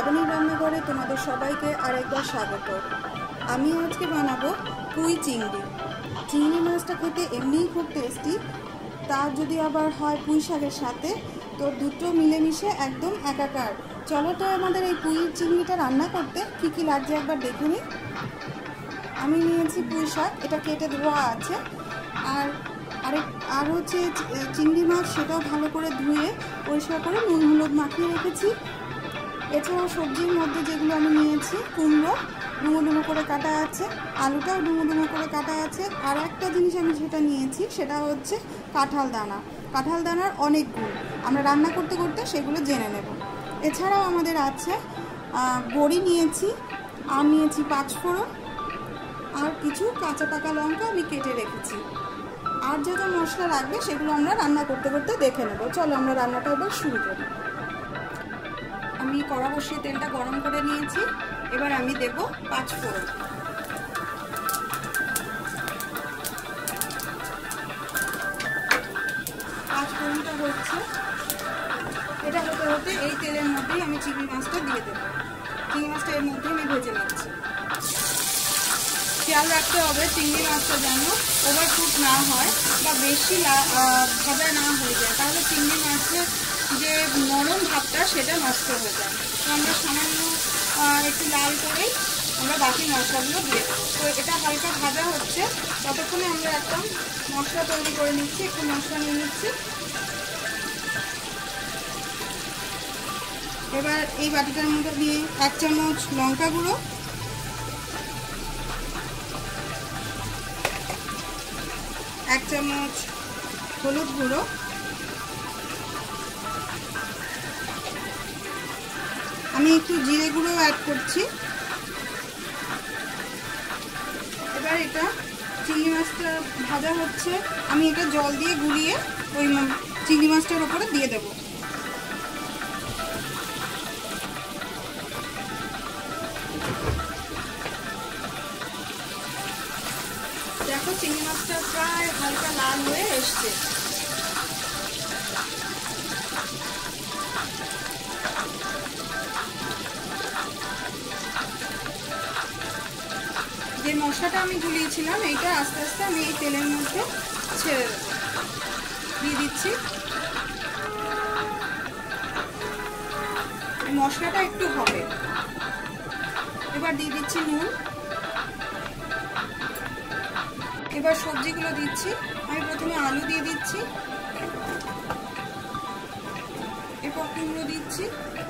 শ্রাবণী রান্নাঘরে তোমাদের সবাইকে আরেকবার স্বাগত। আমি আজকে বানাবো পুঁই চিংড়ি। চিংড়ি মাছটা খেতে এমনিই খুব টেস্টি, তার যদি আবার হয় পুঁই শাকের সাথে, তো দুটো মিলেমিশে একদম একাকার। চলো তো আমাদের এই পুঁই চিংড়িটা রান্না করতে কী কী লাগছে একবার দেখে নিই। আমি নিয়েছি পুঁই শাক, এটা কেটে ধোয়া আছে, আর হচ্ছে চিংড়ি মাছ, সেটাও ভালো করে ধুয়ে পরিষ্কার করে নুন হলুদ মাখিয়ে রেখেছি। এছাড়াও সবজির মধ্যে যেগুলো আমি নিয়েছি, কুমড়ো ডুমো ডুমো করে কাটা আছে, আলুটাও ডুমো ডুমো করে কাটা আছে। আর একটা জিনিস আমি যেটা নিয়েছি সেটা হচ্ছে কাঁঠাল দানা। কাঁঠাল দানার অনেক গুণ, আমরা রান্না করতে করতে সেগুলো জেনে নেব। এছাড়াও আমাদের আছে বড়ি নিয়েছি, আর নিয়েছি 5 ফোড়ন, আর কিছু কাঁচা পাকা লঙ্কা আমি কেটে রেখেছি। আর যত মশলা লাগবে সেগুলো আমরা রান্না করতে করতে দেখে নেব। চলো আমরা রান্নাটা এবার শুরু করি। আমি কড়া বসিয়ে তেলটা গরম করে নিয়েছি, এবার আমি দেব 5 ফোড়ন। 5 ফোড়নটা হচ্ছে, এটা হতে হতে এই তেলের মধ্যেই আমি চিংড়ি মাছটা দিয়ে দেবো। চিংড়ি মাছটা এর মধ্যে আমি ভেজে নিচ্ছি। খেয়াল রাখতে হবে চিংড়ি মাছটা যেন ওভারকুক না হয় বা বেশি ভাজা না হয়ে যায়, তাহলে চিংড়ি মাছের যে নরম ভাবটা সেটা নষ্ট হয়ে যায়। তো আমরা সামান্য একটু লাল করেই আমরা বাকি মশলাগুলো দিয়ে দেবো। তো এটা হালকা ভাজা হচ্ছে, ততক্ষণে আমরা একটা মশলা তৈরি করে নিচ্ছি। একটু মশলা নিয়ে নিচ্ছি। এবার এই বাটিটার মধ্যে দিয়ে 1 চামচ লঙ্কা গুঁড়ো, 1 চামচ হলুদ গুঁড়ো, আমি একটু জিরে গুঁড়ো অ্যাড করছি। এবার এটা চিংড়ি মাছটা ভাজা হচ্ছে, আমি এটা জল দিয়ে গুলিয়ে ওই চিংড়ি মাছটার উপরে দিয়ে দেবো। দেখো চিংড়ি মাছটা প্রায় হালকা লাল হয়ে এসছে। যে মশলাটা আমি গুলিয়েছিলাম এইটা আস্তে আস্তে আমি এই তেলের মধ্যে ছেড়ে দেবো, দিয়ে দিচ্ছি। মশলাটা একটু হবে। এবার দিয়ে দিচ্ছি নুন। এবার সবজিগুলো দিচ্ছি। আমি প্রথমে আলু দিয়ে দিচ্ছি, এরপর কুমড়ো দিচ্ছি,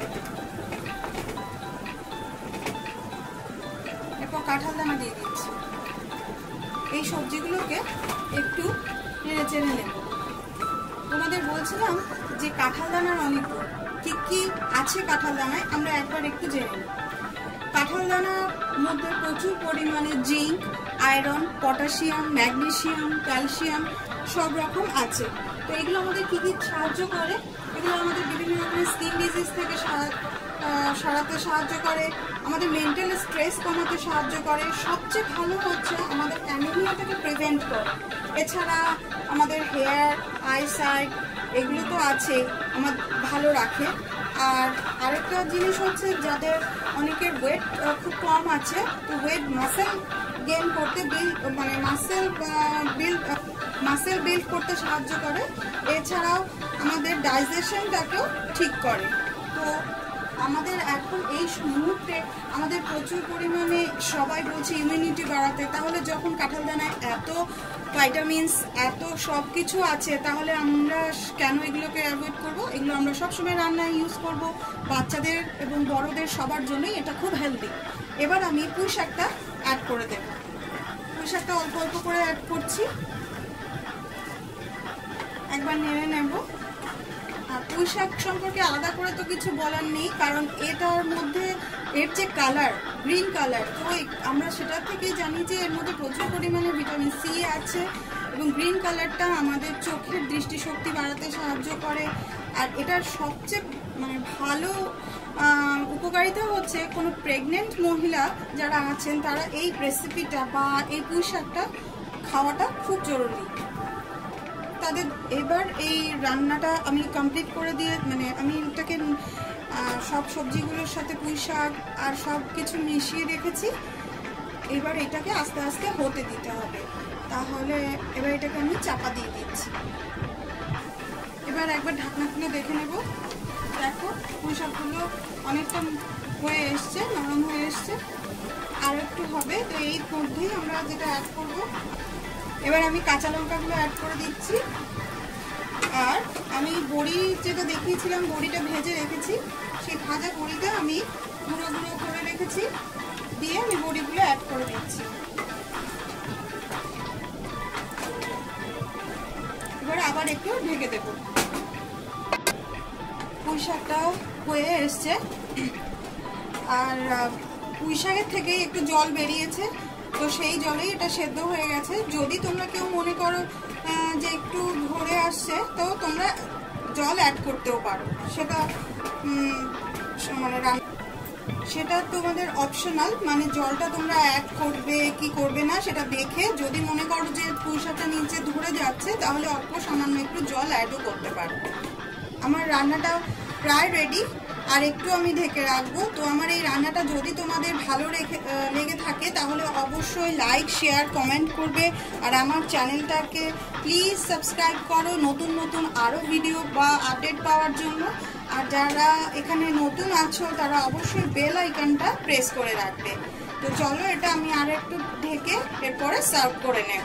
এরপর কাঁঠাল দানা দিয়ে দিচ্ছি। এই সবজিগুলোকে একটু নেড়ে চেড়ে নেব। তোমাদের বলছিলাম যে কাঁঠাল দানার অনেক গুণ, কি কি আছে কাঁঠাল দানায় আমরা একবার একটু জেনে নিই। কাঁঠাল দানার মধ্যে প্রচুর পরিমাণে zinc, iron, potassium, magnesium, calcium সব রকম আছে। তো এগুলো আমাদের কী কী সাহায্য করে? এগুলো আমাদের বিভিন্ন রকমের স্কিন ডিজিজ থেকে সারাতে সাহায্য করে, আমাদের মেন্টাল স্ট্রেস কমাতে সাহায্য করে, সবচেয়ে ভালো হচ্ছে আমাদের অ্যানিমিয়াটাকে প্রিভেন্ট করে। এছাড়া আমাদের হেয়ার, আইসাইট এগুলো তো আছে, আমার ভালো রাখে। আর আরেকটা জিনিস হচ্ছে, যাদের অনেকের ওয়েট খুব কম আছে, তো ওয়েট মাসেল গেইন করতে মাসেল বিল্ড করতে সাহায্য করে। এছাড়াও আমাদের ডাইজেশনটাকেও ঠিক করে। তো আমাদের এখন এই মুহূর্তে আমাদের প্রচুর পরিমাণে সবাই বলছে ইমিউনিটি বাড়াতে, তাহলে যখন কাঁঠাল দানায় এত ভাইটামিনস, এত সব কিছু আছে, তাহলে আমরা কেন এগুলোকে অ্যাভয়েড করবো? এগুলো আমরা সবসময় রান্নায় ইউজ করব। বাচ্চাদের এবং বড়দের সবার জন্যই এটা খুব হেলদি। এবার আমি পুঁই শাকটা অ্যাড করে দেব। পুঁই শাকটা অল্প অল্প করে অ্যাড করছি, একবার নেড়ে নেব। আর পুঁই শাক সম্পর্কে আলাদা করে তো কিছু বলার নেই, কারণ এটার মধ্যে এর যে কালার, গ্রিন কালার, তো আমরা সেটা থেকে জানি যে এর মধ্যে প্রচুর পরিমাণে ভিটামিন সি আছে, এবং গ্রিন কালারটা আমাদের চোখের দৃষ্টিশক্তি বাড়াতে সাহায্য করে। আর এটার সবচেয়ে ভালো উপকারিতা হচ্ছে, কোনো প্রেগনেন্ট মহিলা যারা আছেন তারা এই রেসিপিটা বা এই পুঁই শাকটা খাওয়াটা খুব জরুরি তাদের। এবার এই রান্নাটা আমি কমপ্লিট করে দিয়ে আমি এটাকে সব সবজিগুলোর সাথে পুঁই শাক আর সব কিছু মিশিয়ে রেখেছি। এবার এটাকে আস্তে আস্তে হতে দিতে হবে। তাহলে এবার এটাকে আমি চাপা দিয়ে দিচ্ছি। এবার একবার ঢাকনা খুলে দেখে নেব। দেখো পুঁই শাকগুলো অনেকটা হয়ে এসছে, নরম হয়ে এসছে, আর একটু হবে। তো এই মধ্যেই আমরা যেটা অ্যাড করব, এবার আমি কাঁচা লঙ্কাগুলো অ্যাড করে দিচ্ছি। আর আমি বড়ি যেটা দেখিয়েছিলাম, বড়িটা ভেজে রেখেছি, সেই ভাজা বড়িটা আমি গুঁড়ো গুঁড়ো করে রেখেছি, দিয়ে আমি বড়িগুলো অ্যাড করে দিচ্ছি। এবার আবার একটু ঢেকে দেব। পুঁই শাকটাও হয়ে এসছে, আর পুঁই শাকের থেকে একটু জল বেরিয়েছে, তো সেই জলেই এটা সেদ্ধ হয়ে গেছে। যদি তোমরা কেউ মনে করো যে একটু ধরে আসছে, তো তোমরা জল অ্যাড করতেও পারো, সেটা মানে সেটা তোমাদের অপশনাল, মানে জলটা তোমরা অ্যাড করবে কি করবে না সেটা দেখে। যদি মনে করো যে পুঁই শাকটা নিচে ধরে যাচ্ছে, তাহলে অল্প সামান্য একটু জল অ্যাডও করতে পারো। আমার রান্নাটা প্রায় রেডি, আর একটু আমি ঢেকে রাখবো। তো আমার এই রান্নাটা যদি তোমাদের ভালো লেগে থাকে, তাহলে অবশ্যই লাইক, শেয়ার, কমেন্ট করবে। আর আমার চ্যানেলটাকে প্লিজ সাবস্ক্রাইব করো নতুন নতুন আরও ভিডিও বা আপডেট পাওয়ার জন্য। আর যারা এখানে নতুন আছো, তারা অবশ্যই বেল আইকনটা প্রেস করে রাখবে। তো চলো, এটা আমি আর একটু ঢেকে এরপরে সার্ভ করে নেব।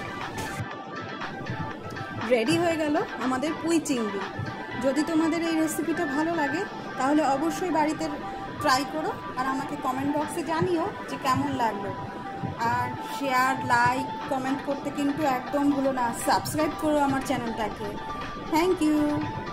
রেডি হয়ে গেল আমাদের পুঁই চিংড়ি। যদি তোমাদের এই রেসিপিটা ভালো লাগে, তাহলে অবশ্যই বাড়িতে ট্রাই করো, আর আমাকে কমেন্ট বক্সে জানিও যে কেমন লাগলো। আর শেয়ার, লাইক, কমেন্ট করতে কিন্তু একদম ভুলো না। সাবস্ক্রাইব করো আমার চ্যানেলটাকে। Thank you.